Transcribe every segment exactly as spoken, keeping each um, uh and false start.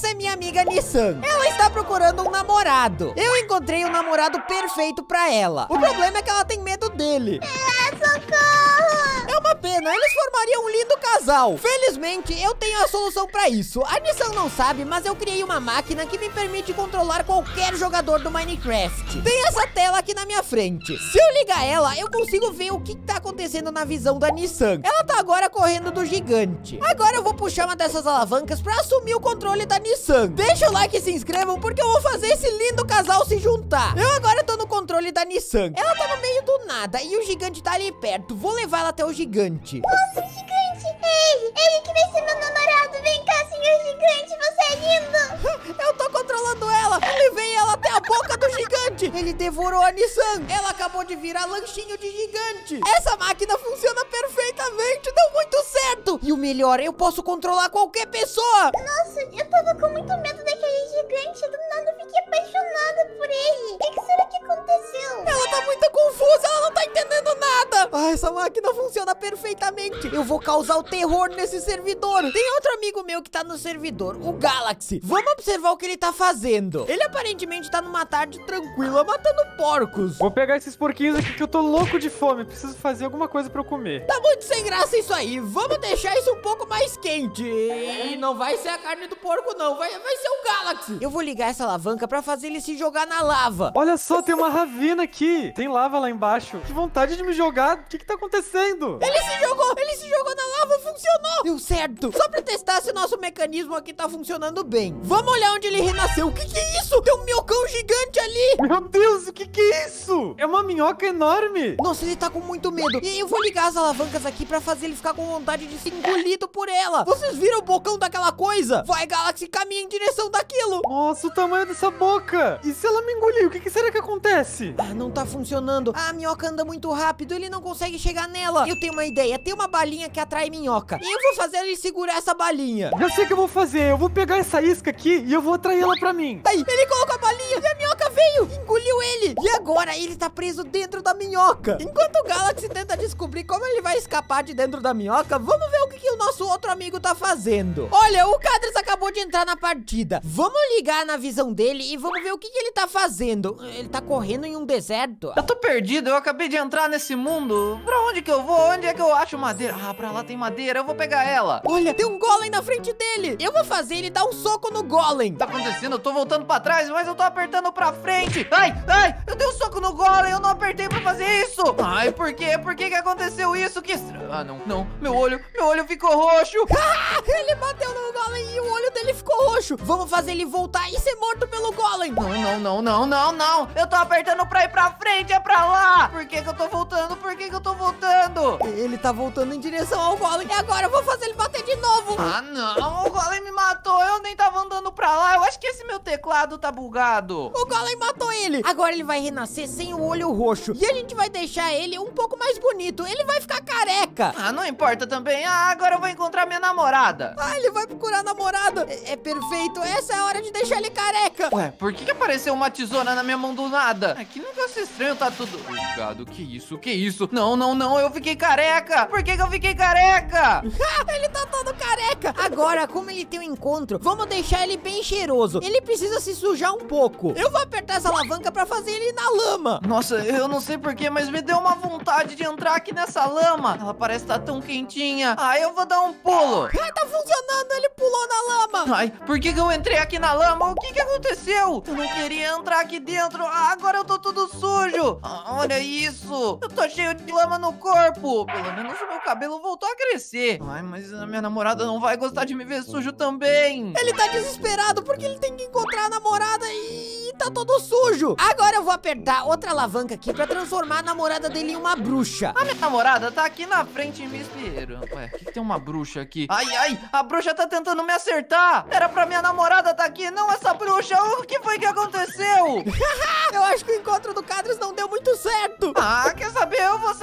Essa é minha amiga Nissan. Ela está procurando um namorado. Eu encontrei um namorado perfeito pra ela. O problema é que ela tem medo dele. É, socorro! É uma pena, eles formariam um lindo casal. Felizmente, eu tenho a solução pra isso. A Nissan não sabe, mas eu criei uma máquina que me permite controlar qualquer jogador do Minecraft. Tem essa tela aqui na minha frente. Se eu ligar ela, eu consigo ver o que tá acontecendo na visão da Nissan. Ela tá agora correndo do gigante. Agora eu vou puxar uma dessas alavancas pra assumir o controle da Nissan. Deixa o like e se inscrevam, porque eu vou fazer esse lindo casal se juntar. Eu agora tô no controle da Nissan. Ela tá no meio do nada e o gigante tá ali perto. Vou levar ela até o gigante. Nossa, gigante! É ele! Ele que vai ser meu namorado! Vem cá, senhor gigante! Você é lindo! Eu tô controlando ela! Eu levei ela até a boca do gigante! Ele devorou a Nissan! Ela acabou de virar lanchinho de gigante! Essa máquina funciona perfeitamente! Deu muito certo! E o melhor, eu posso controlar qualquer pessoa! Nossa, eu tava com muito medo daquele gigante. Do nada eu fiquei apaixonada por ele. O que, que será que aconteceu? Ela tá muito confusa! Ela não tá entendendo nada! Ah, essa máquina funciona perfeitamente! Eu vou causar o terror nesse servidor! Tem outro amigo meu que tá no servidor, o Galaxy. Vamos observar o que ele tá fazendo. Ele aparentemente tá numa tarde tranquila, matando porcos. Vou pegar esses porquinhos aqui que eu tô louco de fome. Preciso fazer alguma coisa pra eu comer. Tá muito sem graça isso aí. Vamos deixar isso um pouco mais quente. E não vai ser a carne do porco, não. Vai, vai ser o Galaxy. Eu vou ligar essa alavanca pra fazer ele se jogar na lava. Olha só, tem uma ravina aqui. Tem lava lá embaixo. Que vontade de me jogar. O que que tá acontecendo? Ele se jogou. Ele se jogou na lava. Funcionou. Deu certo. Só pra testar se nosso mecanismo aqui tá funcionando bem. Vamos olhar onde ele renasceu. O que que é isso? Tem um minhocão gigante ali. Meu Deus, o que que é isso? É uma minhoca enorme. Nossa, ele tá com muito medo. E eu vou ligar as alavancas aqui pra fazer ele ficar com vontade de ser engolido por ela. Vocês viram o bocão daquela coisa? Vai, Galaxy, caminha em direção daquilo. Nossa, o tamanho dessa boca. E se ela me engolir, o que que será que acontece? Ah, não tá funcionando. A minhoca anda muito rápido, ele não consegue chegar nela. Eu tenho uma ideia, tem uma balinha que atrai minhoca. E eu vou fazer ele segurar essa balinha. Já sei o que eu vou fazer. Eu vou pegar essa isca aqui e eu vou atrair ela pra mim. Aí, ele colocou a balinha e a minhoca veio, engoliu ele. E agora ele tá preso dentro da minhoca. Enquanto o Galaxy tenta descobrir como ele vai escapar de dentro da minhoca, vamos ver o que, que o nosso outro amigo tá fazendo. Olha, o Cadras acabou de entrar na partida. Vamos ligar na visão dele e vamos ver o que, que ele tá fazendo. Ele tá correndo em um deserto. Eu tô perdido, eu acabei de entrar nesse mundo. Pra onde que eu vou? Onde é que eu acho madeira? Ah, pra lá tem madeira, eu vou pegar ela. Olha, tem um golem na frente dele. Eu vou fazer ele dar um soco no golem. O que tá acontecendo? Eu tô voltando pra trás, mas eu tô apertando pra frente. Ai, ai, eu dei um soco no golem, eu não apertei pra fazer isso. Ai, por quê? Por que que aconteceu isso? Que estranho. Ah, não, não, meu olho, meu olho ficou roxo. Ele bateu no golem e o olho dele ficou roxo. Vamos fazer ele voltar e ser morto pelo golem. Não, não, não, não, não, não. Eu tô apertando pra ir pra frente, é pra lá. Por que que eu tô voltando? Por que que eu tô voltando? Ele tá voltando em direção ao golem. E agora eu vou fazer ele bater de novo. Ah, não, o golem me matou. Eu nem tava andando pra lá. Eu acho que esse meu teclado tá bugado. O golem matou ele. Agora ele vai renascer sem o olho roxo. E a gente vai deixar ele um pouco mais bonito. Ele vai ficar careca. Ah, não importa também. Ah, agora eu vou encontrar minha namorada. Ah, ele vai procurar namorada. É, é perfeito. Essa é a hora de deixar ele careca. Ué, por que que apareceu uma tesoura na minha mão do nada? É que negócio estranho, tá tudo bugado. Que isso, que isso? Não, não, não, eu fiquei careca. Por que que eu fiquei careca? Ele tá todo careca. Agora, como ele tem um encontro, vamos deixar ele bem cheiroso. Ele precisa se sujar um pouco. Eu vou apertar essa alavanca pra fazer ele ir na lama. Nossa, eu não sei porquê, mas me deu uma vontade de entrar aqui nessa lama. Ela parece estar tão quentinha. Ah, eu vou dar um pulo. Ah, tá funcionando, ele pulou na lama. Ai, por que que eu entrei aqui na lama? O que que aconteceu? Eu não queria entrar aqui dentro. Ah, agora eu tô tudo sujo. Ah, olha isso. Eu tô cheio de lama no corpo. Pelo menos o meu cabelo voltou a crescer. Ai, mas a minha namorada não vai gostar de me ver sujo também. Ele tá desesperado porque ele tem que encontrar a namorada e tá todo sujo. Agora eu vou apertar outra alavanca aqui pra transformar a namorada dele em uma bruxa. A minha namorada tá aqui na frente me esperando. Ué, por que que tem uma bruxa aqui? Ai, ai, a bruxa tá tentando me acertar. Era pra minha namorada tá aqui, não essa bruxa. O que foi que aconteceu? Eu acho que o encontro do Cadras não deu muito certo. Ah, quer saber? Eu vou sair da partida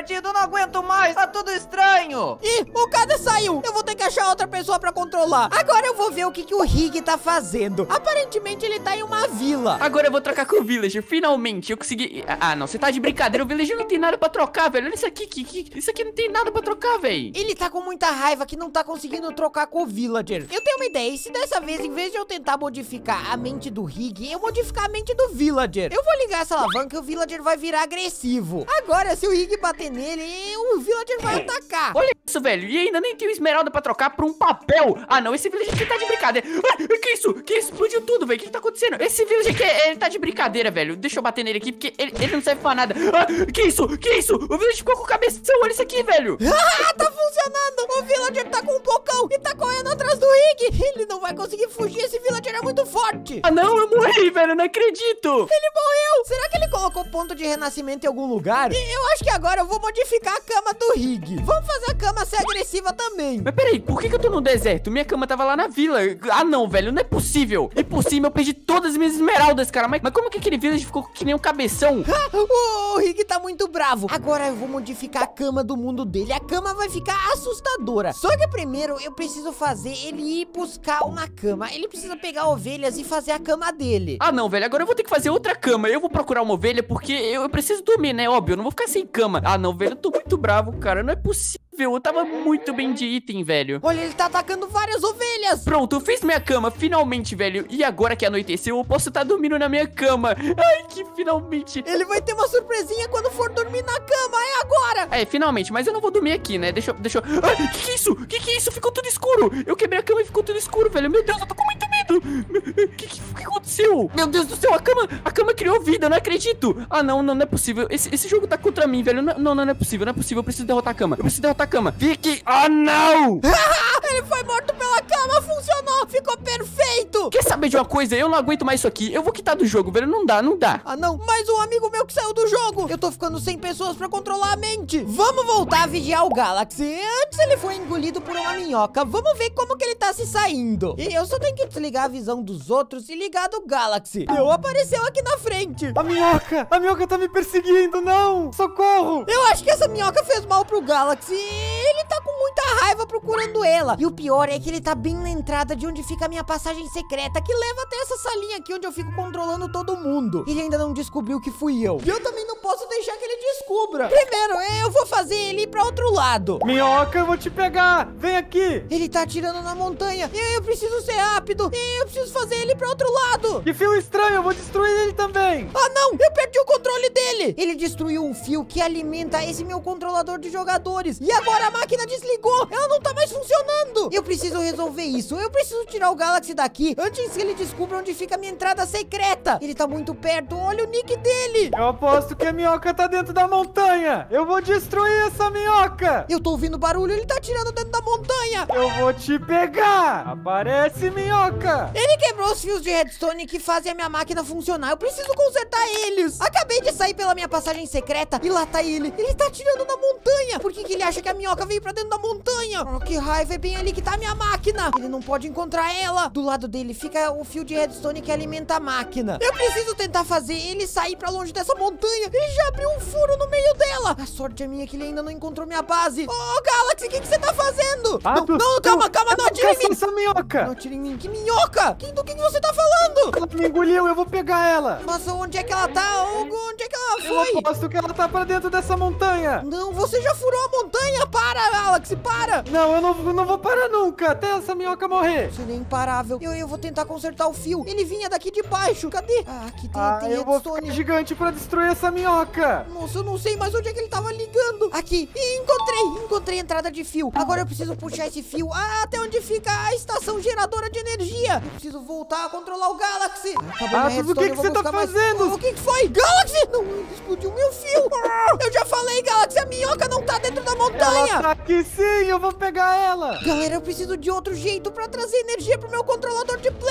divertido, eu não aguento mais, tá tudo estranho. Ih, o cara saiu. Eu vou ter que achar outra pessoa pra controlar. Agora eu vou ver o que, que o Rig tá fazendo. Aparentemente ele tá em uma vila. Agora eu vou trocar com o Villager, finalmente, eu consegui... Ah, não, você tá de brincadeira, o Villager não tem nada pra trocar, velho. Olha isso aqui, que, que... isso aqui não tem nada pra trocar, velho. Ele tá com muita raiva que não tá conseguindo trocar com o Villager. Eu tenho uma ideia, e se dessa vez, em vez de eu tentar modificar a mente do Rig, eu modificar a mente do Villager. Eu vou ligar essa alavanca e o Villager vai virar agressivo. Agora, se o Rig bater nele, o Villager vai atacar. Olha isso, velho, e ainda nem tem o esmeralda pra trocar por um papel. Ah, não, esse Villager aqui tá de brincadeira. Ah, que isso? Que isso? Explodiu tudo, velho, o que, que tá acontecendo? Esse Villager aqui, ele tá de brincadeira, velho. Deixa eu bater nele aqui, porque ele, ele não serve pra nada. Ah, que isso? Que isso? O Villager ficou com o cabeção, olha isso aqui, velho. Ah, tá funcionando. O Villager tá com um pocão e tá correndo atrás do Rig. Ele não vai conseguir fugir, esse Villager é muito forte. Ah, não, eu morri, velho, eu não acredito. Ele morreu. Será que ele colocou ponto de renascimento em algum lugar? E eu acho que agora eu vou modificar a cama do Rig. Vamos fazer a cama ser agressiva também. Mas peraí, por que, que eu tô no deserto? Minha cama tava lá na vila. Ah, não, velho, não é possível. E por cima eu perdi todas as minhas esmeraldas, cara. Mas, mas como que aquele Villager ficou que nem um cabeção? Ah, o Rig tá muito bravo. Agora eu vou modificar a cama do mundo dele. A cama vai ficar assustadora. Só que primeiro eu preciso fazer ele ir buscar uma cama. Ele precisa pegar ovelhas e fazer a cama dele. Ah, não, velho, agora eu vou ter que fazer outra cama. Eu vou procurar uma ovelha porque eu, eu preciso dormir, né? Óbvio, eu não vou ficar sem cama. Ah, não, velho, eu tô muito bravo, cara. Não é possível. Eu tava muito bem de item, velho. Olha, ele tá atacando várias ovelhas. Pronto, eu fiz minha cama, finalmente, velho. E agora que anoiteceu, eu posso estar dormindo na minha cama. Ai, que finalmente. Ele vai ter uma surpresinha quando for dormir na cama. É agora. É, finalmente, mas eu não vou dormir aqui, né? Deixa eu... Deixa eu... Ai, que que é isso? Que que é isso? Ficou tudo escuro. Eu quebrei a cama e ficou tudo escuro, velho. Meu Deus, eu tô com muito medo. O que, que, que aconteceu? Meu Deus do céu, a cama... A cama criou vida, eu não acredito. Ah, não, não, não é possível. Esse, esse jogo tá contra mim, velho. Não, não, não é possível, não é possível. Eu preciso derrotar a cama. Eu preciso derrotar a cama. Fique... Ah, não! Ele foi morto pela cama, funcionou, ficou perfeito. Quer saber de uma coisa? Eu não aguento mais isso aqui. Eu vou quitar do jogo, velho. Não dá, não dá. Ah, não, mais um amigo meu que saiu do jogo. Eu tô ficando sem pessoas pra controlar a mente. Vamos voltar a vigiar o Galaxy. Antes ele foi engolido por uma minhoca. Vamos ver como que ele tá se saindo. E eu só tenho que desligar a visão dos outros e ligar do Galaxy. Eu apareceu aqui na frente. A minhoca! A minhoca tá me perseguindo, não! Socorro! Eu acho que essa minhoca fez mal pro Galaxy. Ele tá com muita raiva procurando ela. E o pior é que ele tá bem na entrada de onde fica a minha passagem secreta, que leva até essa salinha aqui onde eu fico controlando todo mundo. Ele ainda não descobriu que fui eu. E eu também não posso deixar que ele descubra. Primeiro, eu vou fazer ele ir pra outro lado. Minhoca, eu vou te pegar! Vem aqui! Ele tá atirando na montanha. Eu, eu preciso ser rápido. Eu preciso fazer ele ir pra outro lado. Que fio estranho, eu vou destruir ele também! Ah, não! Eu perdi o controle dele! Ele destruiu o fio que alimenta esse meu controlador de jogadores. E agora a máquina desligou. Ela não tá mais funcionando. Eu preciso resolver isso. Eu preciso tirar o Galaxy daqui antes que ele descubra onde fica a minha entrada secreta. Ele tá muito perto. Olha o nick dele. Eu aposto que a minhoca tá dentro da montanha. Eu vou destruir essa minhoca. Eu tô ouvindo barulho. Ele tá atirando dentro da montanha. Eu vou te pegar. Aparece, minhoca. Ele quebrou os fios de redstone que fazem a minha máquina funcionar. Eu preciso consertar eles. Acabei de sair pela minha passagem secreta e lá tá ele. Ele tá atirando na montanha. Por que que ele acha que a minhoca veio pra dentro da montanha? Oh, que raiva. É bem ali que tá a minha máquina. Ele não pode encontrar ela. Do lado dele fica o fio de redstone que alimenta a máquina. Eu preciso tentar fazer ele sair pra longe dessa montanha. Ele já abriu um furo no meio dela. A sorte é minha que ele ainda não encontrou minha base. Oh, Galaxy, o que que você tá fazendo? Ah, não, tu, não, calma, tu, calma, não atire em mim. essa minhoca. Não atire em mim. Que minhoca? Que, do que que você tá falando? Ela me engoliu, eu vou pegar ela. Mas onde é que ela tá? Onde é que ela foi? Eu aposto que ela tá pra dentro dessa montanha. Não, você já furou a montanha. Para, Galaxy, para. Não, eu não, eu não vou parar nunca, até essa minhoca morrer. Você é imparável. Eu, eu vou tentar consertar o fio. Ele vinha daqui de baixo. Cadê? Ah, aqui tem, Ah, tem eu vou redstone. ficar gigante pra destruir essa minhoca. Nossa, eu não sei mais onde é que ele tava ligando. Aqui. Ih, encontrei. Encontrei a entrada de fio. Agora eu preciso puxar esse fio até onde fica a estação geradora de energia. Eu preciso voltar a controlar o Galaxy. Acabou Ah, minha mas o que redstone, que eu vou você tá buscar mais- fazendo? Oh, o que que foi? Galaxy! Não, ele explodiu meu fio. Ah, eu já falei, Galaxy, a minhoca não tá dentro da montanha. Ela tá aqui sim, eu vou pegar ela. Galera, eu preciso de outro jeito pra trazer energia pro meu controlador de players.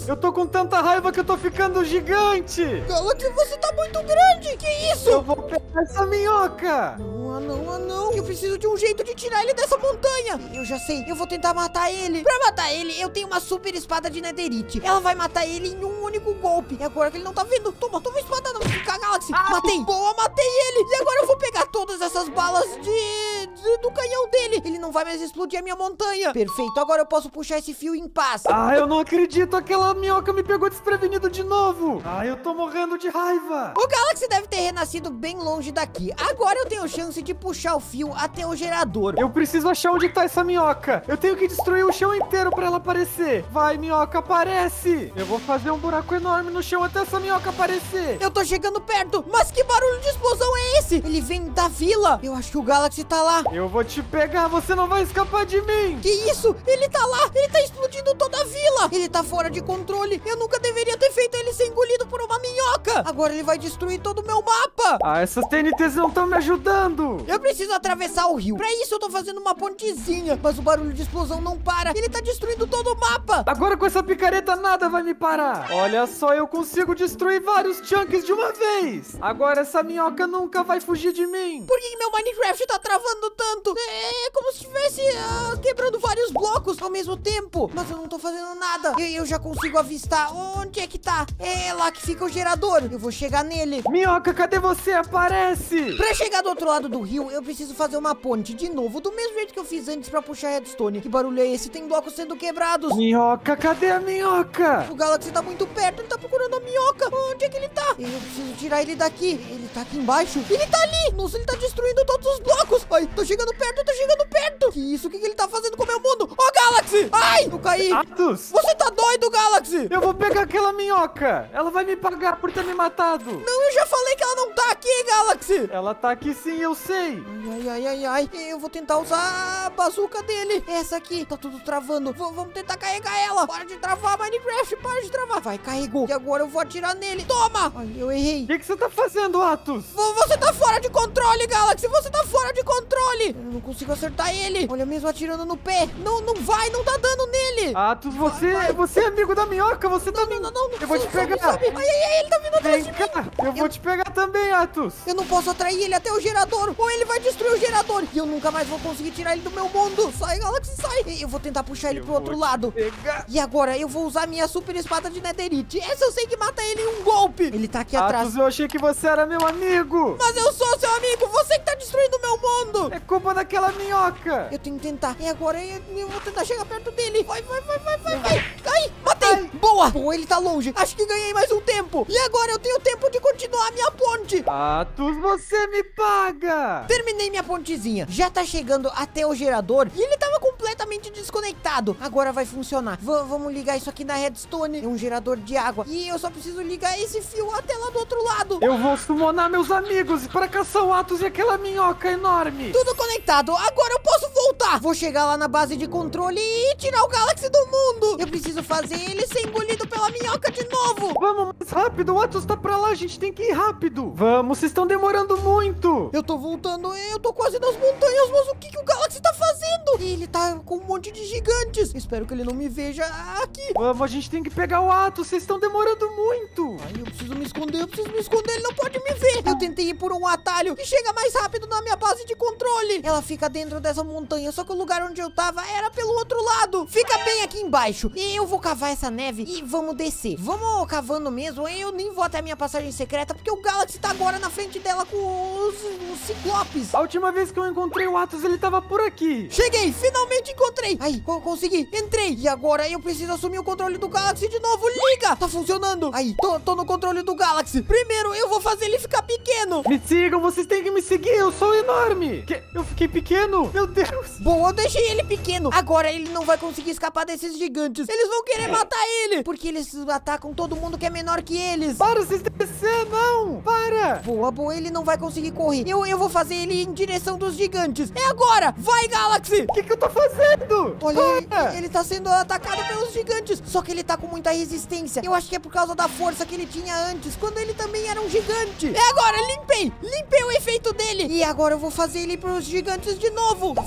Atos! Eu tô com tanta raiva que eu tô ficando gigante. Galaxy, você tá muito grande! Que isso? Eu vou pegar essa minhoca. Não, ah, não, ah, não. Eu preciso de um jeito de tirar ele dessa montanha. Eu já sei, eu vou tentar matar ele. Pra matar ele, eu tenho uma super espada de netherite. Ela vai matar ele em um único golpe. E agora que ele não tá vendo, toma, toma a espada, não fica, Galaxy. Ah, matei, boa, matei ele. E agora eu vou pegar todas essas balas de, de- do canhão dele. Ele não vai mais explodir a minha montanha. Perfeito, agora eu posso puxar esse fio em paz. Ah, eu não acredito, aquela minhoca me pegou desprevenido de novo. Ah, eu tô morrendo de raiva. O Galaxy deve ter renascido bem longe daqui. Agora eu tenho chance de puxar o fio até o gerador. Eu preciso achar onde tá essa minhoca. Eu tenho que destruir o chão inteiro pra ela aparecer. Vai, minhoca, aparece. Eu vou fazer um buraco enorme no chão até essa minhoca aparecer. Eu tô chegando perto, mas que barulho de explosão é esse? Ele vem da vila. Eu acho que o Galaxy tá lá. Eu vou te pegar, você não vai escapar de mim. Que isso? Ele tá lá, ele tá explodindo toda a vila. Ele tá fora de controle. Eu nunca deveria ter feito ele ser engolido por uma minhoca. Agora ele vai destruir todo o meu mapa. Ah, essas T N Ts não estão me ajudando. Eu preciso atravessar o rio. Pra isso eu tô fazendo uma pontezinha, mas o barulho de explosão não para. Ele tá destruindo todo o mapa. Agora com essa picareta nada vai me parar. Olha só, eu consigo destruir vários chunks de uma vez. Agora essa minhoca nunca vai fugir de mim. Por que que meu Minecraft tá travando tanto? É como se estivesse ah, quebrando vários blocos ao mesmo tempo. Mas eu não tô fazendo nada. Eu, eu já consigo avistar onde é que tá. É lá que fica o gerador. Eu vou chegar nele. Minhoca, cadê você? Aparece. Pra chegar do outro lado do rio, eu preciso fazer uma ponte de novo, do mesmo jeito que eu fiz antes pra puxar redstone. Que barulho é esse? Tem blocos sendo quebrados. Minhoca, cadê a minhoca? O Galaxy tá muito perto, ele tá procurando a minhoca. Onde é que ele tá? Eu preciso tirar ele daqui. Ele tá aqui embaixo. Ele tá ali. Nossa, ele tá destruindo todos os blocos. Ai, tô chegando perto, tô chegando perto. Que isso? O que, que ele tá fazendo com o meu mundo? Ó, Galaxy! Ai, eu caí. Atos, Você tá doido, Galaxy? eu vou pegar aquela minhoca. Ela vai me pagar por ter me matado. Não, eu já falei que ela não tá aqui, Galaxy. Ela tá aqui sim, eu sei. Ai, ai, ai, ai, ai. Eu vou tentar usar a bazuca dele. Essa aqui. Tá tudo travando. V- vamos tentar carregar ela. Para de travar, Minecraft. Para de travar. Vai, carregou. E agora eu vou atirar nele. Toma. Ai, eu errei. O que, que você tá fazendo, Atos? Vo- Você tá fora de controle, Galaxy. Você tá fora de controle. Eu não consigo acertar ele. Olha, mesmo atirando no pé. Não, não vai. Não tá dando nele. Atos, você, Vai, vai. você é amigo da minhoca. Você tá me... Não, não, não. Eu vou te Sobe, pegar. sobe. Ai, ai, ai. Ele tá vindo atrás Vem de mim. cá. Eu vou te pegar também, Atos. Eu não posso atrair ele até o gerador, ou ele vai destruir o gerador. E eu nunca mais vou conseguir tirar ele do meu mundo. Sai, Galaxy, sai. Eu vou tentar puxar ele Eu pro outro vou lado. Pegar. E agora eu vou usar minha super espada de netherite. Essa eu sei que mata ele em um golpe. Ele tá aqui atrás. Atos, eu achei que você era meu amigo. Mas eu sou seu amigo. Você que tá destruindo o meu mundo. É culpa daquela minhoca. Eu tenho que tentar. E agora eu, eu vou tentar chegar perto dele. Vai, vai, vai, vai, vai, vai. Ai, matei. Boa. Boa, ele tá longe. Acho que ganhei mais um tempo. E agora eu tenho tempo de continuar a minha ponte. Atos, você me paga. Terminei minha pontezinha. Já tá chegando até o gerador e ele tava completamente desconectado. Agora vai funcionar. V- vamos ligar isso aqui na redstone. É um gerador de água. E eu só preciso ligar esse fio até lá do outro lado. Eu vou summonar meus amigos para caçar o Atos e aquela minhoca enorme. Tudo conectado. Agora eu posso voltar. Vou chegar lá na base de controle e tirar o Galaxy do mundo. Eu preciso fazer ele ser engolido pela minhoca de novo. Vamos mais rápido, o Atos tá pra lá, a gente tem que ir rápido. Vamos, vocês estão demorando muito. Eu tô voltando, eu tô quase nas montanhas, mas o que, que o Galaxy tá fazendo? Ele tá com um monte de gigantes. Espero que ele não me veja aqui. Vamos, a gente tem que pegar o Atos, vocês estão demorando muito. Ai, eu preciso me esconder, eu preciso me esconder, ele não pode me ver. Eu tentei ir por um atalho que chega mais rápido na minha base de controle. Ela fica dentro dessa montanha, só que o lugar onde eu tava era pelo outro lado. Fica bem aqui embaixo. E eu vou cavar essa neve e vamos descer. Vamos cavando mesmo, eu nem vou até a minha passagem secreta, porque o Galaxy tá agora na frente dela com os, os ciclopes. A última vez que eu encontrei o Atos, ele tava por aqui. Cheguei, finalmente encontrei. Aí, co- consegui, entrei. E agora eu preciso assumir o controle do Galaxy de novo. Liga, tá funcionando. Aí, tô, tô no controle do Galaxy. Primeiro, eu vou fazer ele ficar pequeno. Me sigam, vocês têm que me seguir, eu sou enorme. Que? Eu fiquei pequeno? Meu Deus. Boa, eu deixei ele pequeno. Agora ele não vai conseguir escapar desses gigantes. Eles vão querer matar ele, porque eles atacam todo mundo que é menor que eles. Para, vocês descer, não. Para. Boa, boa, ele não vai conseguir correr. Eu, eu vou fazer ele em direção dos gigantes. É agora, vai, Galaxy. O que que eu tô fazendo? Olha, Para. ele, ele tá sendo atacado pelos gigantes. Só que ele tá com muita resistência. Eu acho que é por causa da força que ele tinha antes, quando ele também era um gigante. É agora, limpei. Limpei o efeito dele. E agora eu vou fazer ele pros gigantes de novo. Tá funcionando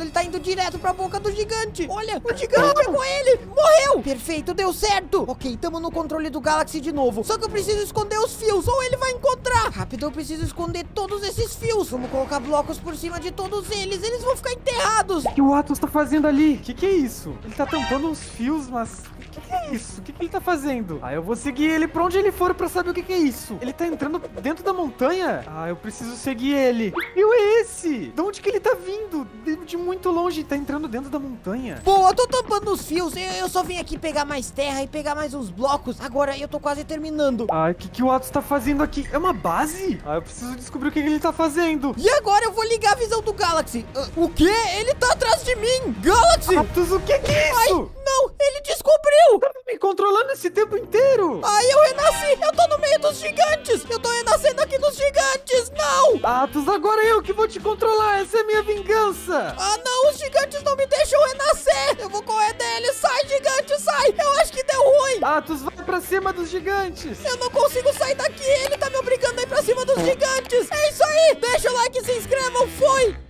ele tá indo direto pra boca do gigante. Olha, o gigante pegou ele. Morreu. Perfeito, deu certo. Ok, tamo no controle do Galaxy de novo. Só que eu preciso esconder os fios ou ele vai encontrar. Rápido, eu preciso esconder todos esses fios. Vamos colocar blocos por cima de todos eles. Eles vão ficar enterrados. O que o Atos tá fazendo ali? O que que é isso? Ele tá tampando uns fios, mas... O que, que é isso? O que, que ele tá fazendo? Ah, eu vou seguir ele pra onde ele for pra saber o que, que é isso. Ele tá entrando dentro da montanha? Ah, eu preciso seguir ele. Que fio é esse? De onde que ele tá vindo? De, de muito longe. Tá entrando dentro da montanha. Boa, eu tô tampando os fios. Eu, eu só vim aqui pegar mais terra e pegar mais uns blocos. Agora eu tô quase terminando. Ah, o que, que o Atos tá fazendo aqui? É uma base? Ah, eu preciso descobrir o que, que ele tá fazendo. E agora eu vou ligar a visão do Galaxy. Uh, o quê? Ele tá atrás de mim. Galaxy! Atos, o que que é isso? Ai, não, ele descobriu. Tá me controlando esse tempo inteiro. Ai, eu renasci. Eu tô no meio dos gigantes. Eu tô renascendo aqui nos gigantes. Não. Atos, agora eu que vou te controlar. Essa é a minha vingança. Ah, não. Os gigantes não me deixam renascer. Eu vou correr deles. Sai, gigante, sai. Eu acho que deu ruim. Atos, vai pra cima dos gigantes. Eu não consigo sair daqui. Ele tá me obrigando a ir pra cima dos gigantes. É isso aí. Deixa o like e se inscrevam. Foi.